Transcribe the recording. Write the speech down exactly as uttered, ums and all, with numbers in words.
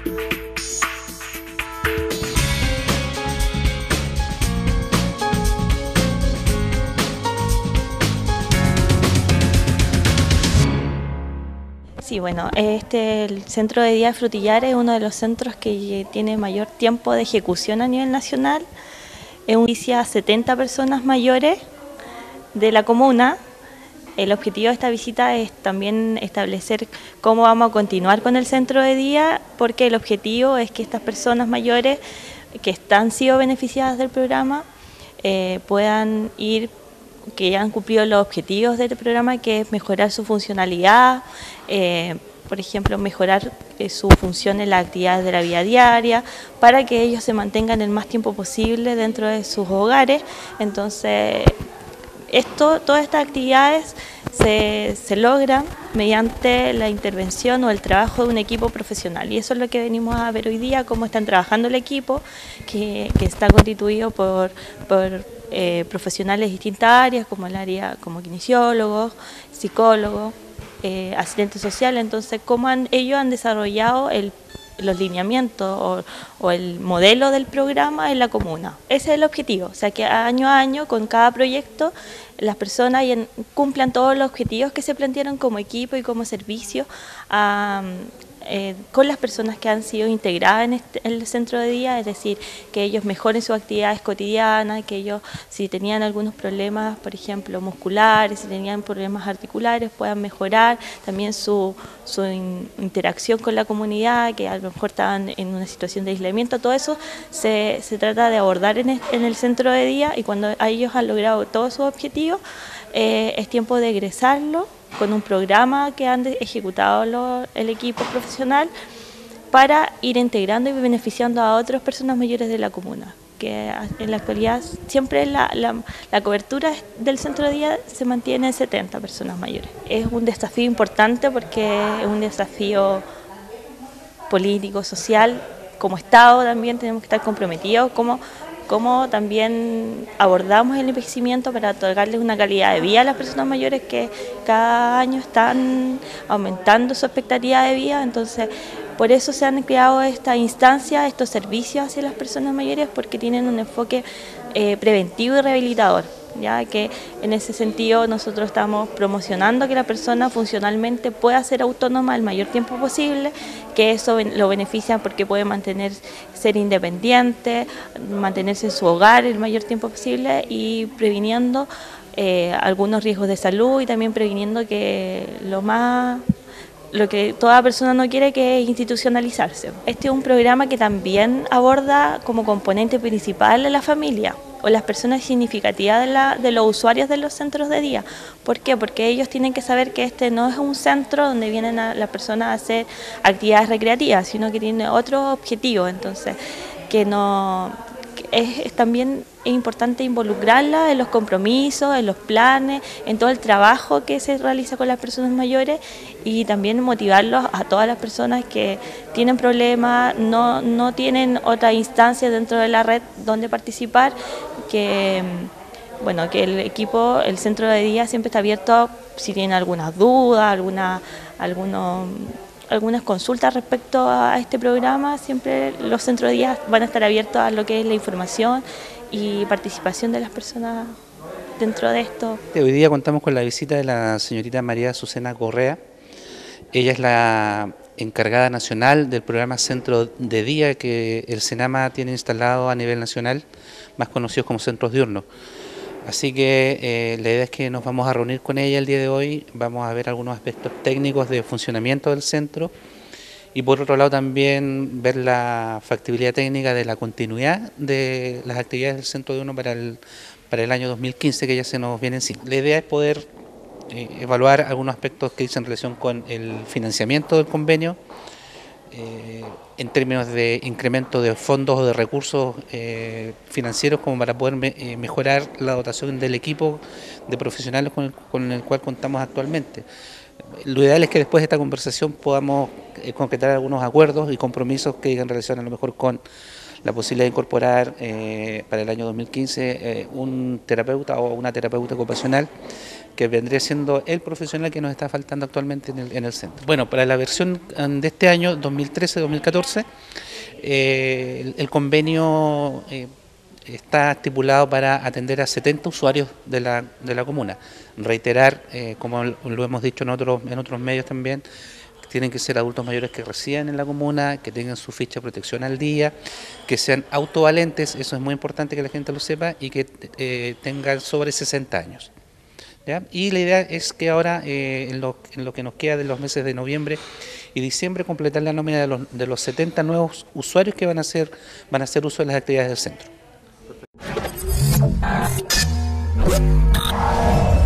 Sí, bueno, este, el Centro de Día de Frutillar es uno de los centros que tiene mayor tiempo de ejecución a nivel nacional. Es un servicio a setenta personas mayores de la comuna. El objetivo de esta visita es también establecer cómo vamos a continuar con el centro de día, porque el objetivo es que estas personas mayores que han sido beneficiadas del programa eh, puedan ir, que ya han cumplido los objetivos del programa, que es mejorar su funcionalidad, eh, por ejemplo, mejorar eh, su función en las actividades de la vida diaria, para que ellos se mantengan el más tiempo posible dentro de sus hogares. Entonces, esto, todas estas actividades se, se logran mediante la intervención o el trabajo de un equipo profesional, y eso es lo que venimos a ver hoy día, cómo están trabajando el equipo, que, que está constituido por, por eh, profesionales de distintas áreas, como el área como kinesiólogos, psicólogos, eh, asistentes sociales. Entonces, cómo han, ellos han desarrollado el los lineamientos o, o el modelo del programa en la comuna. Ese es el objetivo, o sea que año a año con cada proyecto las personas cumplan todos los objetivos que se plantearon como equipo y como servicio a, eh, con las personas que han sido integradas en, este, en el centro de día, es decir, que ellos mejoren sus actividades cotidianas, que ellos, si tenían algunos problemas, por ejemplo, musculares, si tenían problemas articulares, puedan mejorar también su, su in, interacción con la comunidad, que a lo mejor estaban en una situación de aislamiento. Todo eso se, se trata de abordar en, este, en el centro de día, y cuando ellos han logrado todos sus objetivos, eh, es tiempo de egresarlo con un programa que han ejecutado lo, el equipo profesional, para ir integrando y beneficiando a otras personas mayores de la comuna, que en la actualidad siempre la, la, la cobertura del centro de día se mantiene en setenta personas mayores. Es un desafío importante porque es un desafío político, social. Como Estado también tenemos que estar comprometidos, como cómo también abordamos el envejecimiento para otorgarles una calidad de vida a las personas mayores que cada año están aumentando su expectativa de vida. Entonces, por eso se han creado estas instancias, estos servicios hacia las personas mayores, porque tienen un enfoque eh, preventivo y rehabilitador, ya que en ese sentido nosotros estamos promocionando que la persona funcionalmente pueda ser autónoma el mayor tiempo posible, que eso lo beneficia porque puede mantener, ser independiente, mantenerse en su hogar el mayor tiempo posible, y previniendo eh, algunos riesgos de salud, y también previniendo que lo más lo que toda persona no quiere, que es institucionalizarse. Este es un programa que también aborda como componente principal a la familia o las personas significativas de, la, de los usuarios de los centros de día. ¿Por qué? Porque ellos tienen que saber que este no es un centro donde vienen a, las personas a hacer actividades recreativas, sino que tiene otro objetivo. Entonces, que no es, es también es importante involucrarla en los compromisos, en los planes, en todo el trabajo que se realiza con las personas mayores, y también motivarlos a todas las personas que tienen problemas, no, no tienen otra instancia dentro de la red donde participar, que bueno, que el equipo, el centro de día siempre está abierto si tienen algunas dudas, alguna, algunos, algunas consultas respecto a este programa. Siempre los centros de día van a estar abiertos a lo que es la información y participación de las personas dentro de esto. Hoy día contamos con la visita de la señorita María Azucena Correa. Ella es la encargada nacional del programa Centro de Día que el SENAMA tiene instalado a nivel nacional, más conocidos como centros diurnos. Así que eh, la idea es que nos vamos a reunir con ella el día de hoy, vamos a ver algunos aspectos técnicos de funcionamiento del centro, y por otro lado también ver la factibilidad técnica de la continuidad de las actividades del centro diurno para el, para el año dos mil quince, que ya se nos viene encima. La idea es poder eh, evaluar algunos aspectos que dicen en relación con el financiamiento del convenio, eh, en términos de incremento de fondos o de recursos eh, financieros, como para poder me, eh, mejorar la dotación del equipo de profesionales con el, con el cual contamos actualmente. Lo ideal es que después de esta conversación podamos eh, concretar algunos acuerdos y compromisos que digan relación a lo mejor con la posibilidad de incorporar eh, para el año dos mil quince eh, un terapeuta o una terapeuta ocupacional que vendría siendo el profesional que nos está faltando actualmente en el, en el centro. Bueno, para la versión de este año, dos mil trece dos mil catorce, eh, el, el convenio eh, está estipulado para atender a setenta usuarios de la, de la comuna. Reiterar, eh, como lo hemos dicho en otros, en otros medios también, tienen que ser adultos mayores que residen en la comuna, que tengan su ficha de protección al día, que sean autovalentes, eso es muy importante que la gente lo sepa, y que eh, tengan sobre sesenta años. ¿Ya? Y la idea es que ahora, eh, en, lo, en lo que nos queda de los meses de noviembre y diciembre, completar la nómina de los, de los setenta nuevos usuarios que van a hacer, van a hacer uso de las actividades del centro.